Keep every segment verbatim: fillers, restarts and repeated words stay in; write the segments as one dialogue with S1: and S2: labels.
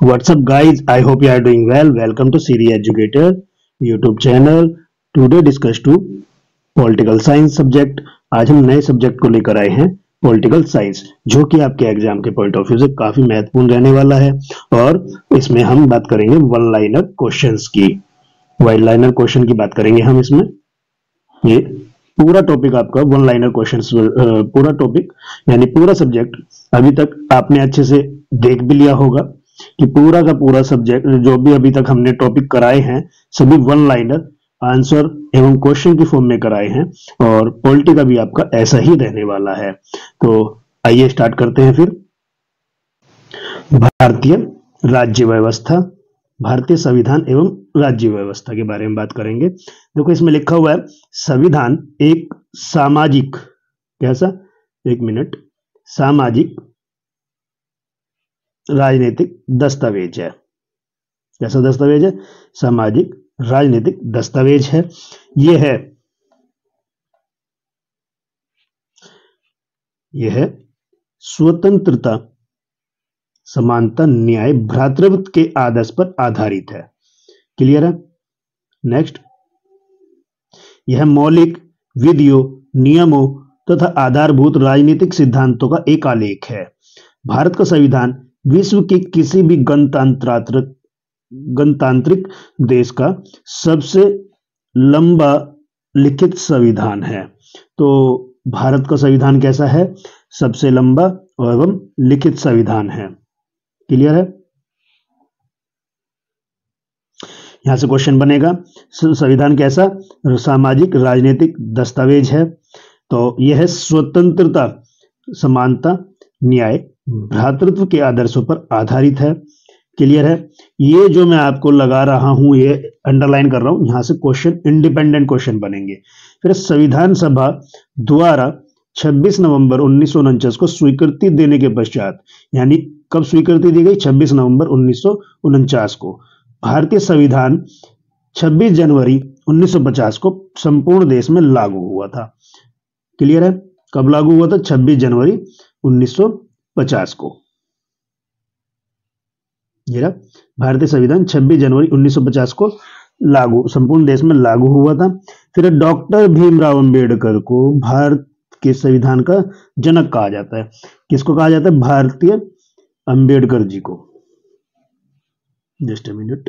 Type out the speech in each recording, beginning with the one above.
S1: What's up, guys? I hope you are doing well. Welcome to Siri Educator YouTube channel. Today discuss to political science subject. आज हम नए subject को लेकर आए हैं, political science, जो कि आपके एग्जाम के पॉइंट ऑफ व्यू से काफी महत्वपूर्ण रहने वाला है। और इसमें हम बात करेंगे वन लाइनर क्वेश्चंस की, वन लाइनर क्वेश्चन की बात करेंगे हम इसमें। ये पूरा टॉपिक आपका वन लाइनर क्वेश्चंस, पूरा टॉपिक यानी पूरा सब्जेक्ट अभी तक आपने अच्छे से देख भी लिया होगा कि पूरा का पूरा सब्जेक्ट जो भी अभी तक हमने टॉपिक कराए हैं सभी वन लाइनर आंसर एवं क्वेश्चन की फॉर्म में कराए हैं, और पॉलिटी का भी आपका ऐसा ही रहने वाला है। तो आइए स्टार्ट करते हैं। फिर भारतीय राज्य व्यवस्था, भारतीय संविधान एवं राज्य व्यवस्था के बारे में बात करेंगे। देखो इसमें लिखा हुआ है संविधान एक सामाजिक, कैसा, एक मिनट, सामाजिक राजनीतिक दस्तावेज है। कैसा दस्तावेज है? सामाजिक राजनीतिक दस्तावेज है। यह है यह है स्वतंत्रता, समानता, न्याय, भ्रातृत्व के आदर्श पर आधारित है। क्लियर है? नेक्स्ट, यह मौलिक विधियों, नियमों तथा आधारभूत राजनीतिक सिद्धांतों का एक आलेख है। भारत का संविधान विश्व के किसी भी गणतांत्रिक गणतांत्रिक देश का सबसे लंबा लिखित संविधान है। तो भारत का संविधान कैसा है? सबसे लंबा एवं लिखित संविधान है। क्लियर है? यहां से क्वेश्चन बनेगा, संविधान कैसा? सामाजिक राजनीतिक दस्तावेज है। तो यह है स्वतंत्रता, समानता, न्याय, भ्रातृत्व के आदर्शों पर आधारित है। क्लियर है? ये जो मैं आपको लगा रहा हूं, ये अंडरलाइन कर रहा हूं, यहां से क्वेश्चन इंडिपेंडेंट क्वेश्चन बनेंगे। फिर संविधान सभा द्वारा छब्बीस नवंबर उन्नीस सौ उनचास को स्वीकृति देने के पश्चात, यानी कब स्वीकृति दी गई? छब्बीस नवंबर उन्नीस सौ उनचास को। भारतीय संविधान छब्बीस जनवरी उन्नीस सौ पचास को संपूर्ण देश में लागू हुआ था। क्लियर है? कब लागू हुआ था? छब्बीस जनवरी उन्नीस सौ पचास को। ये भारतीय संविधान छब्बीस जनवरी उन्नीस सौ पचास को लागू, संपूर्ण देश में लागू हुआ था। फिर डॉक्टर भीमराव अंबेडकर को भारत के संविधान का जनक कहा जाता है। किसको कहा जाता है? भारतीय अंबेडकर जी को। Just a minute,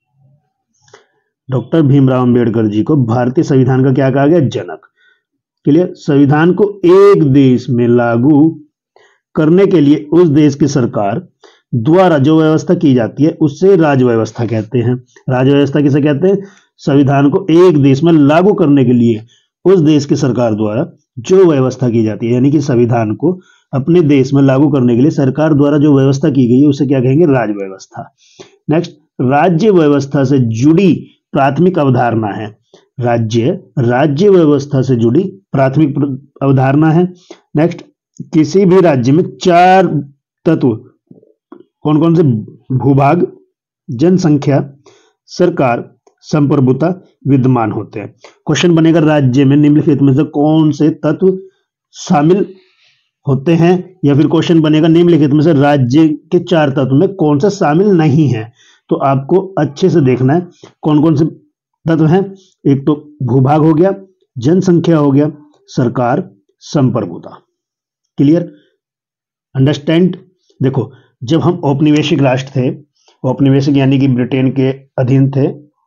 S1: doctor Bhimrao Ambedkar ji को भारतीय संविधान का क्या कहा गया? जनक। क्लियर? संविधान को एक देश में लागू करने के लिए उस देश की सरकार द्वारा जो व्यवस्था की जाती है उससे राज व्यवस्था कहते हैं। राज व्यवस्था किसे कहते हैं? संविधान को एक देश में लागू करने के लिए उस देश की सरकार द्वारा जो व्यवस्था की जाती है, यानी कि संविधान को अपने देश में लागू करने के लिए सरकार द्वारा जो व्यवस्था की गई है उसे क्या कहेंगे? राज व्यवस्था। नेक्स्ट, राज्य व्यवस्था से जुड़ी प्राथमिक अवधारणा है। राज्य राज्य व्यवस्था से जुड़ी प्राथमिक अवधारणा है। नेक्स्ट, किसी भी राज्य में चार तत्व कौन कौन से? भूभाग, जनसंख्या, सरकार, संप्रभुता विद्यमान होते हैं। क्वेश्चन बनेगा, राज्य में निम्नलिखित में से कौन से तत्व शामिल होते हैं? या फिर क्वेश्चन बनेगा, निम्नलिखित में से राज्य के चार तत्व में कौन सा शामिल नहीं है? तो आपको अच्छे से देखना है कौन कौन से तत्व हैं। एक तो भूभाग हो गया, जनसंख्या हो गया, सरकार, संप्रभुता। क्लियर? अंडरस्टैंड? देखो, जब हम औपनिवेशिक राष्ट्र थे, औपनिवेशिक यानी कि ब्रिटेन के अधीन थे,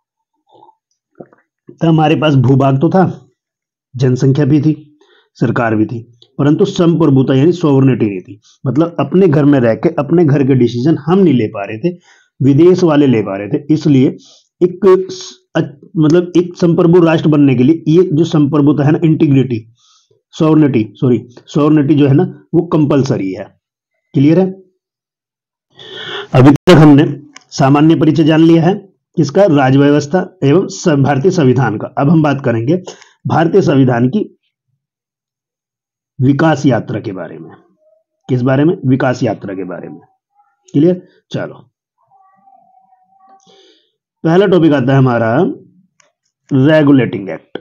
S1: तो हमारे पास भूभाग तो था, जनसंख्या भी थी, सरकार भी थी, परंतु संप्रभुता यानी सॉवरेनिटी नहीं थी। मतलब अपने घर में रह के अपने घर के डिसीजन हम नहीं ले पा रहे थे, विदेश वाले ले पा रहे थे। इसलिए एक मतलब एक संप्रभु राष्ट्र बनने के लिए ये जो संप्रभुता है ना, इंटीग्रिटी, सॉवरेनिटी सॉरी सॉवरेनिटी जो है ना, वो कंपलसरी है। क्लियर है? अभी तक हमने सामान्य परिचय जान लिया है किसका? राज व्यवस्था एवं भारतीय संविधान का। अब हम बात करेंगे भारतीय संविधान की विकास यात्रा के बारे में। किस बारे में? विकास यात्रा के बारे में। क्लियर? चलो, पहला टॉपिक आता है हमारा रेगुलेटिंग एक्ट।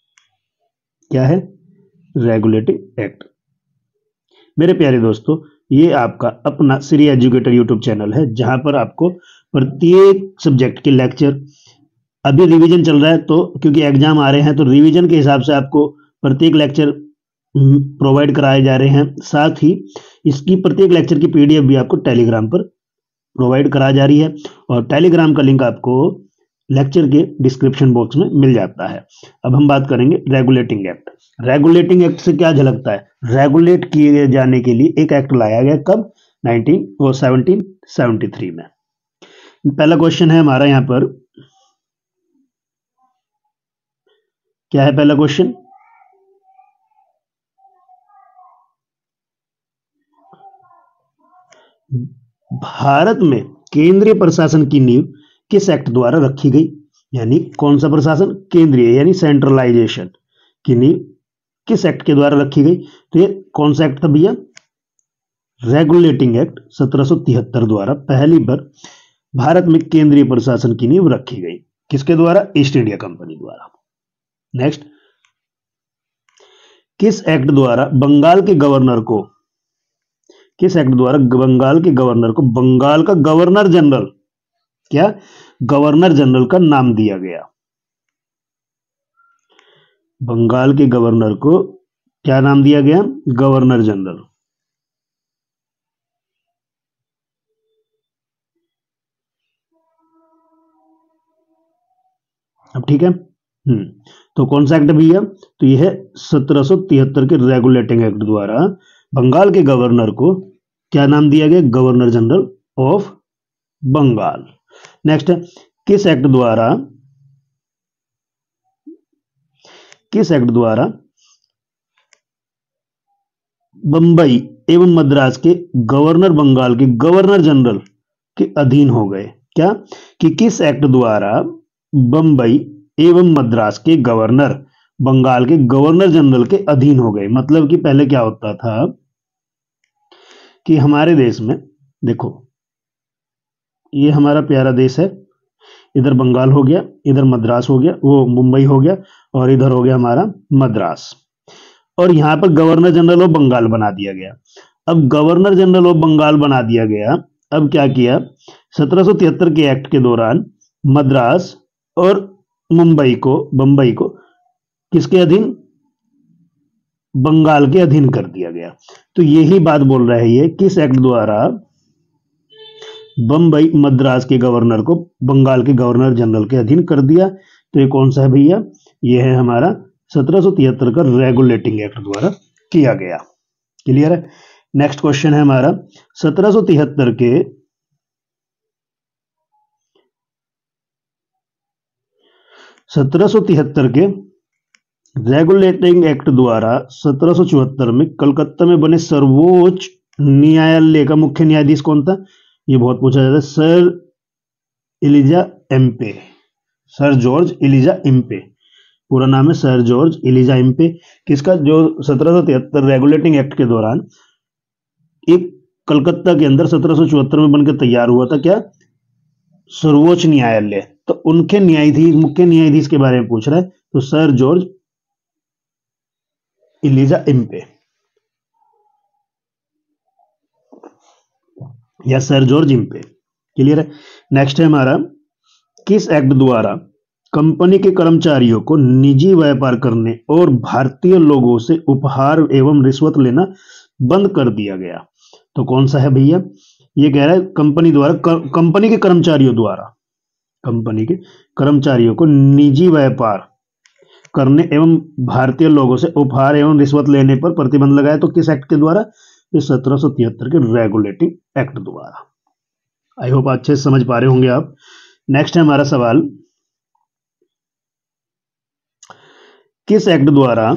S1: क्या है? Regulating act. मेरे प्यारे दोस्तों, ये आपका अपना श्री एजुकेटर यूट्यूब चैनल है, जहां पर आपको प्रत्येक सब्जेक्ट के लेक्चर, अभी रिवीजन चल रहा है तो क्योंकि एग्जाम आ रहे हैं तो रिवीजन के हिसाब से आपको प्रत्येक लेक्चर प्रोवाइड कराए जा रहे हैं। साथ ही इसकी प्रत्येक लेक्चर की पीडीएफ भी आपको टेलीग्राम पर प्रोवाइड करा जा रही है, और टेलीग्राम का लिंक आपको लेक्चर के डिस्क्रिप्शन बॉक्स में मिल जाता है। अब हम बात करेंगे रेगुलेटिंग एक्ट। रेगुलेटिंग एक्ट से क्या झलकता है? रेगुलेट किए जाने के लिए एक एक्ट लाया गया, कब? नाइनटीन और सेवनटीन सेवेंटी थ्री में। पहला क्वेश्चन है हमारा यहां पर, क्या है पहला क्वेश्चन? भारत में केंद्रीय प्रशासन की नींव किस एक्ट द्वारा रखी गई? यानी कौन सा प्रशासन? केंद्रीय यानी सेंट्रलाइजेशन की नींव किस एक्ट के द्वारा रखी गई? तो ये कौन सा एक्ट था भैया? रेगुलेटिंग एक्ट सत्रह सौ तिहत्तर द्वारा पहली बार भारत में केंद्रीय प्रशासन की नींव रखी गई। किसके द्वारा? ईस्ट इंडिया कंपनी द्वारा। नेक्स्ट, किस एक्ट द्वारा बंगाल के गवर्नर को किस एक्ट द्वारा बंगाल के गवर्नर को बंगाल का गवर्नर जनरल, क्या? गवर्नर जनरल का नाम दिया गया? बंगाल के गवर्नर को क्या नाम दिया गया? Governor general. अब ठीक है। हम्म तो कौन सा एक्ट भैया? तो यह है सत्रह सौ तिहत्तर के रेगुलेटिंग एक्ट द्वारा बंगाल के गवर्नर को क्या नाम दिया गया? Governor general of Bengal. Next, किस एक्ट द्वारा किस एक्ट द्वारा बंबई एवं मद्रास के गवर्नर बंगाल के गवर्नर जनरल के अधीन हो गए? क्या? कि किस एक्ट द्वारा बंबई एवं मद्रास के गवर्नर बंगाल के गवर्नर जनरल के अधीन हो गए? मतलब कि पहले क्या होता था कि हमारे देश में, देखो ये हमारा प्यारा देश है, इधर बंगाल हो गया, इधर मद्रास हो गया, वो मुंबई हो गया, और इधर हो गया हमारा मद्रास, और यहां पर गवर्नर जनरल ऑफ बंगाल बना दिया गया। अब गवर्नर जनरल ऑफ बंगाल बना दिया गया, अब क्या किया? सत्रह सौ तिहत्तर के एक्ट के दौरान मद्रास और मुंबई को बंबई को किसके अधीन? बंगाल के अधीन कर दिया गया। तो यही बात बोल रहा है ये, किस एक्ट द्वारा बंबई मद्रास के गवर्नर को बंगाल के गवर्नर जनरल के अधीन कर दिया? तो ये कौन सा है भैया? ये है हमारा सत्रह सौ तिहत्तर का रेगुलेटिंग एक्ट द्वारा किया गया। क्लियर है? नेक्स्ट क्वेश्चन है हमारा, सत्रह सौ तिहत्तर के सत्रह सौ तिहत्तर के रेगुलेटिंग एक्ट द्वारा सत्रह सौ चौहत्तर में कलकत्ता में बने सर्वोच्च न्यायालय का मुख्य न्यायाधीश कौन था? ये बहुत पूछा जाता है। Sir Elijah Impey, sir George Elijah Impey, पूरा नाम है सर जॉर्ज इलिजा इम्पे। किसका? जो सत्रह सौ तिहत्तर रेगुलेटिंग एक्ट के दौरान एक कलकत्ता के अंदर सत्रह सौ चौहत्तर में बनकर तैयार हुआ था, क्या? सर्वोच्च न्यायालय। तो उनके न्यायाधीश, मुख्य न्यायाधीश के बारे में पूछ रहा है, तो सर जॉर्ज इलिजा इम्पे या सर जॉर्ज इम्पे। क्लियर है? नेक्स्ट है हमारा, किस एक्ट द्वारा कंपनी के कर्मचारियों को निजी व्यापार करने और भारतीय लोगों से उपहार एवं रिश्वत लेना बंद कर दिया गया? तो कौन सा है भैया? ये कह रहा है कंपनी द्वारा कंपनी के कर्मचारियों द्वारा कंपनी के कर्मचारियों को निजी व्यापार करने एवं भारतीय लोगों से उपहार एवं रिश्वत लेने पर प्रतिबंध लगाया। तो किस एक्ट के द्वारा? तो सत्रह सौ तिहत्तर के रेगुलेटिंग एक्ट द्वारा। आई होप अच्छे से समझ पा रहे होंगे आप। नेक्स्ट है हमारा सवाल, किस एक्ट द्वारा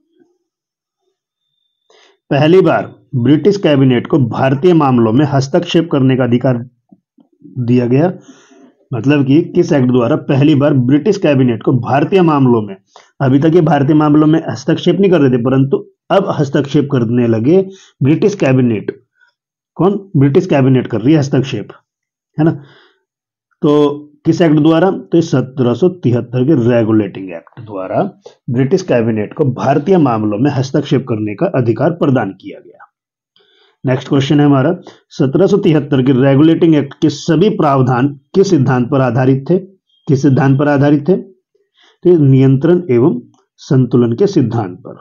S1: पहली बार ब्रिटिश कैबिनेट को भारतीय मामलों में हस्तक्षेप करने का अधिकार दिया गया? मतलब कि किस एक्ट द्वारा पहली बार ब्रिटिश कैबिनेट को भारतीय मामलों में, अभी तक ये भारतीय मामलों में हस्तक्षेप नहीं कर रहे थे, परंतु अब हस्तक्षेप करने लगे ब्रिटिश कैबिनेट। कौन? ब्रिटिश कैबिनेट कर रही है हस्तक्षेप, है ना? तो किस एक्ट द्वारा? तो सत्रह सौ तिहत्तर के रेगुलेटिंग एक्ट द्वारा ब्रिटिश कैबिनेट को भारतीय मामलों में हस्तक्षेप करने का अधिकार प्रदान किया गया। नेक्स्ट क्वेश्चन है हमारा, सत्रह सौ तिहत्तर के रेगुलेटिंग एक्ट के सभी प्रावधान किस सिद्धांत पर आधारित थे? किस सिद्धांत पर आधारित थे? तो नियंत्रण एवं संतुलन के सिद्धांत पर,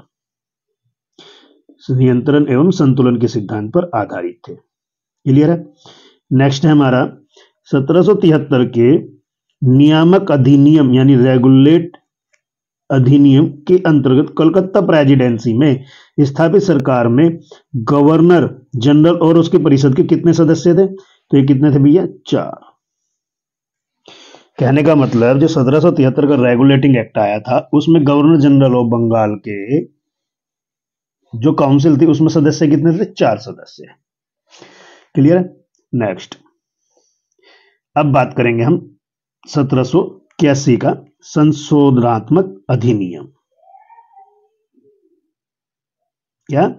S1: नियंत्रण एवं संतुलन के सिद्धांत पर आधारित थे। क्लियर है? नेक्स्ट है हमारा, सत्रह सौ तिहत्तर के नियामक अधिनियम यानी रेगुलेट अधिनियम के अंतर्गत कलकत्ता प्रेसिडेंसी में स्थापित सरकार में गवर्नर जनरल और उसके परिषद के कितने सदस्य थे? तो ये कितने थे भैया? चार। कहने का मतलब जो सत्रह सौ तिहत्तर का रेगुलेटिंग एक्ट आया था उसमें गवर्नर जनरल ऑफ बंगाल के जो काउंसिल थी उसमें सदस्य कितने थे? चार सदस्य। क्लियर है? नेक्स्ट अब बात करेंगे हम सत्रह सौ इक्यासी का संशोधनात्मक अधिनियम। क्या?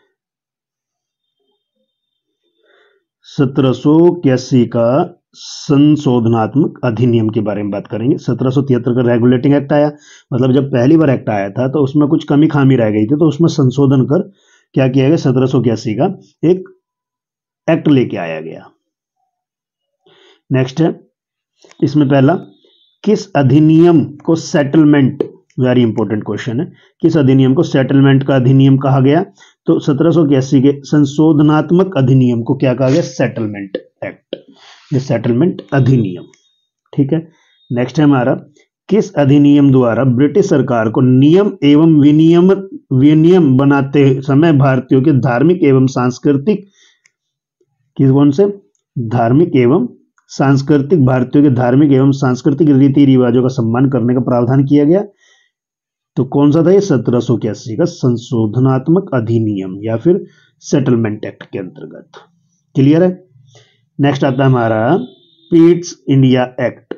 S1: सत्रह सौ इक्यासी का संशोधनात्मक अधिनियम के बारे में बात करेंगे। सत्रह सौ तिहत्तर का रेगुलेटिंग एक्ट आया, मतलब जब पहली बार एक्ट आया था तो उसमें कुछ कमी खामी रह गई थी, तो उसमें संशोधन कर क्या किया गया? सत्रह सौ इक्यासी का एक एक्ट लेके आया गया। नेक्स्ट है, इसमें पहला, किस अधिनियम को सेटलमेंट, वेरी इंपॉर्टेंट क्वेश्चन है, किस अधिनियम को सेटलमेंट का अधिनियम कहा गया? तो सत्रह सौ इक्यासी के संशोधनात्मक अधिनियम को क्या कहा गया? सेटलमेंट एक्ट, ये सेटलमेंट अधिनियम। ठीक है। नेक्स्ट है हमारा, किस अधिनियम द्वारा ब्रिटिश सरकार को नियम एवं विनियम विनियम बनाते समय भारतीयों के धार्मिक एवं सांस्कृतिक, किस कौन से? धार्मिक एवं सांस्कृतिक, भारतीयों के धार्मिक एवं सांस्कृतिक रीति रिवाजों का सम्मान करने का प्रावधान किया गया? तो कौन सा था ये? सत्रह सौ इक्यासी का संशोधनात्मक अधिनियम या फिर सेटलमेंट एक्ट के अंतर्गत। क्लियर है? नेक्स्ट आता है हमारा पिट्स इंडिया एक्ट।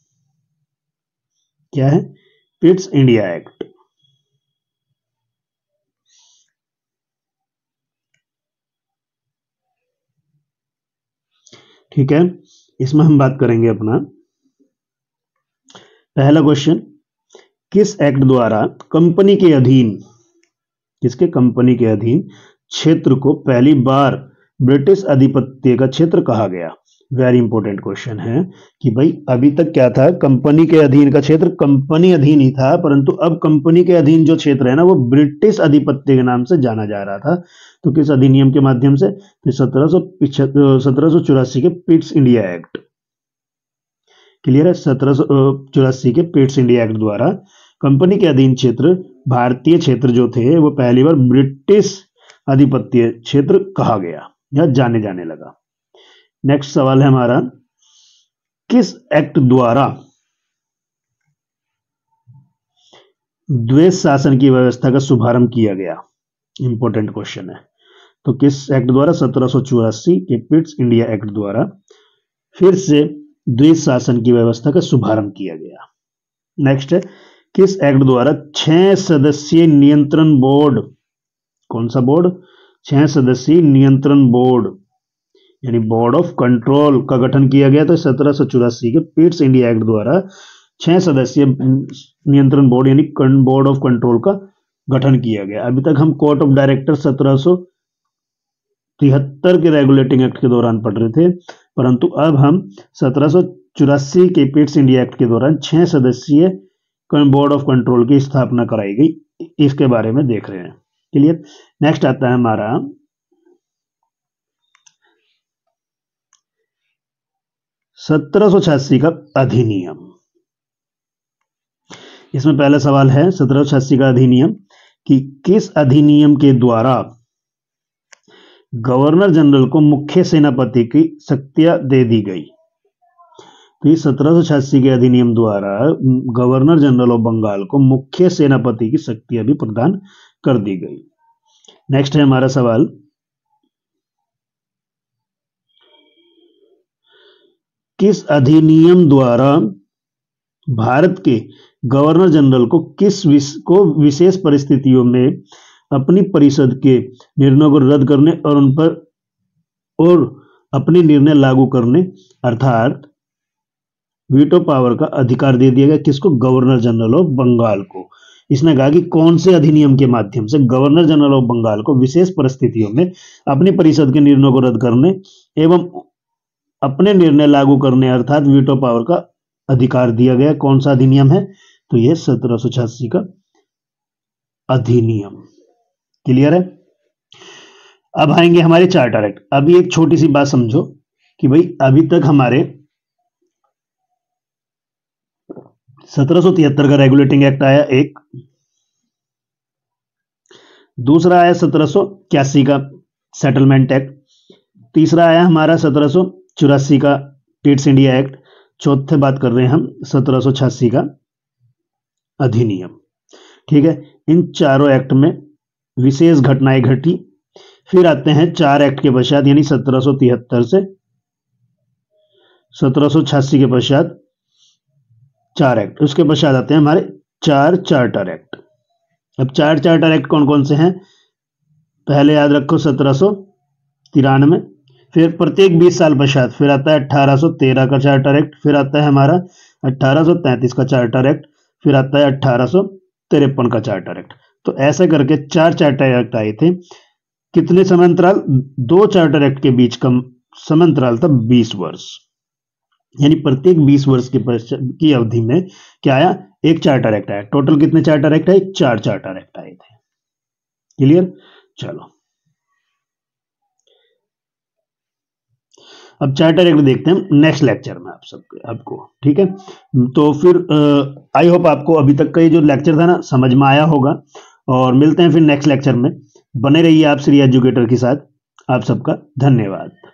S1: क्या है? Pitt's India act. ठीक है, इसमें हम बात करेंगे अपना पहला क्वेश्चन, किस एक्ट द्वारा कंपनी के अधीन, किसके? कंपनी के अधीन क्षेत्र को पहली बार ब्रिटिश आधिपत्य का क्षेत्र कहा गया? वेरी इंपॉर्टेंट क्वेश्चन है कि भाई अभी तक क्या था? कंपनी के अधीन का क्षेत्र कंपनी अधीन ही था, परंतु अब कंपनी के अधीन जो क्षेत्र है ना वो ब्रिटिश आधिपत्य के नाम से जाना जा रहा था। तो किस अधिनियम के माध्यम से? तो सत्रह सौ पिछहत्तर सत्रह सौ चौरासी के पिट्स इंडिया एक्ट। क्लियर है? सत्रह सौ चौरासी के पिट्स इंडिया एक्ट द्वारा कंपनी के अधीन क्षेत्र, भारतीय क्षेत्र जो थे वो पहली बार ब्रिटिश आधिपत्य क्षेत्र कहा गया या जाने जाने लगा। नेक्स्ट सवाल है हमारा, किस एक्ट द्वारा द्वैत शासन की व्यवस्था का शुभारंभ किया गया? इंपॉर्टेंट क्वेश्चन है। तो किस एक्ट द्वारा? सत्रह सौ चौरासी के पिट्स इंडिया एक्ट द्वारा फिर से द्वैत शासन की व्यवस्था का शुभारंभ किया गया। नेक्स्ट है, किस एक्ट द्वारा छह सदस्यीय नियंत्रण बोर्ड, कौन सा बोर्ड? छह सदस्यीय नियंत्रण बोर्ड यानी बोर्ड ऑफ कंट्रोल का गठन किया गया? तो सत्रह सौ चौरासी के पिट्स इंडिया एक्ट द्वारा छह सदस्यीय नियंत्रण बोर्ड यानी बोर्ड ऑफ कंट्रोल का गठन किया गया। अभी तक हम कोर्ट ऑफ डायरेक्टर सत्रह सौ तिहत्तर के रेगुलेटिंग एक्ट के दौरान पढ़ रहे थे, परंतु अब हम सत्रह सौ चौरासी के पिट्स इंडिया एक्ट के दौरान छह सदस्यीय बोर्ड ऑफ कंट्रोल की स्थापना कराई गई, इसके बारे में देख रहे हैं। क्लियर? नेक्स्ट आता है हमारा सत्रह सौ छियासी का अधिनियम। इसमें पहला सवाल है सत्रह सौ छियासी का अधिनियम कि किस अधिनियम के द्वारा गवर्नर जनरल को मुख्य सेनापति की शक्तियां दे दी गई? तो इस सत्रह सौ छियासी के अधिनियम द्वारा गवर्नर जनरल ऑफ बंगाल को मुख्य सेनापति की शक्तियां भी प्रदान कर दी गई। नेक्स्ट है हमारा सवाल, किस अधिनियम द्वारा भारत के गवर्नर जनरल को किस विश, को विशेष परिस्थितियों में अपनी परिषद के निर्णयों को रद्द करने और उन पर और अपने निर्णय लागू करने अर्थात वीटो पावर का अधिकार दे दिया गया? किसको? गवर्नर जनरल ऑफ बंगाल को। इसने कहा कि कौन से अधिनियम के माध्यम से गवर्नर जनरल ऑफ बंगाल को विशेष परिस्थितियों में अपनी परिषद के निर्णयों को रद्द करने एवं अपने निर्णय लागू करने अर्थात वीटो पावर का अधिकार दिया गया। कौन सा अधिनियम है? तो यह सत्रह सौ छियासी का अधिनियम। क्लियर है? अब आएंगे हमारे चार्टर एक्ट। अभी एक छोटी सी बात समझो कि भाई अभी तक हमारे सत्रह सौ तिहत्तर का रेगुलेटिंग एक्ट आया एक, दूसरा आया सत्रह सौ इक्यासी का सेटलमेंट एक्ट, तीसरा आया हमारा सत्रह सौ चौरासी का टेट्स इंडिया एक्ट, चौथे बात कर रहे हैं हम सत्रह सौ छियासी का अधिनियम। ठीक है, इन चारों एक्ट में विशेष घटनाएं घटी। फिर आते हैं चार एक्ट के पश्चात, यानी सत्रह सौ तिहत्तर से सत्रह सौ छियासी के पश्चात चार एक्ट, उसके पश्चात आते हैं हमारे चार चार्टर एक्ट। अब चार चार्टर एक्ट कौन कौन से हैं? पहले याद रखो सत्रह सौ तिरानवे, फिर प्रत्येक बीस साल पश्चात फिर आता है अठारह सौ तेरह का चार्टर एक्ट, फिर आता है हमारा अठारह सौ तैंतीस का चार्टर एक्ट, फिर आता है अठारह सौ तिरपन का चार्टर एक्ट। तो ऐसे करके चार चार्टर एक्ट आए थे। कितने समय अंतराल? दो चार्टर एक्ट के बीच का समय अंतराल था बीस वर्ष, यानी प्रत्येक बीस वर्ष के की अवधि में क्या आया? एक चार्टर एक्ट आया। टोटल कितने चार्टर एक्ट आए? चार चार्टर एक्ट आए थे। क्लियर? चलो अब चार्टर एक्ट देखते हैं नेक्स्ट लेक्चर में आप सबको आपको। ठीक है, तो फिर आई होप आपको अभी तक का ये जो लेक्चर था ना समझ में आया होगा, और मिलते हैं फिर नेक्स्ट लेक्चर में। बने रहिए आप श्री एजुकेटर के साथ। आप सबका धन्यवाद।